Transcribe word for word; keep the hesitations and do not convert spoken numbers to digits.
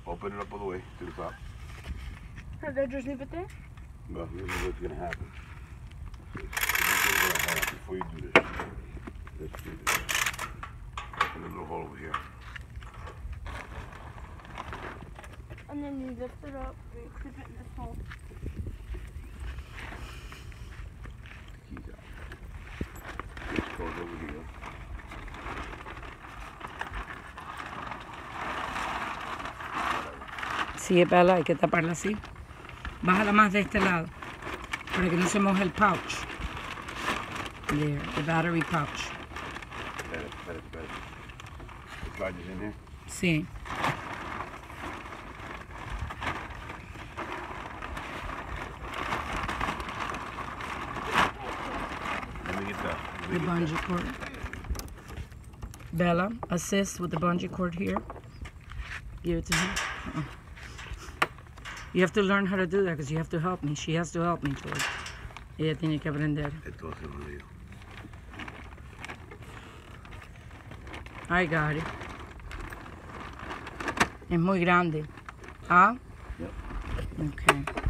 Open it up all the way to the top. Or they just leave it there? Well, this is what's going to happen. This is going to happen before you do this. Let's do this. Open the little hole over here. And then you lift it up and you clip it in this hole. Keys out. This goes over here. Sí, Bella, hay que taparla así. Bájala más de este lado para que no se moje el pouch. There, the battery pouch. Better, better, better. The charger's in here? Sí. Let me get that. Let me The get bungee that. cord. Bella, assist with the bungee cord here. Give it to him. Uh-uh. You have to learn how to do that because you have to help me. She has to help me, George. Ella tiene que aprender. Esto hace un lío. I got it. Es muy grande. ¿Ah? Yep. Okay.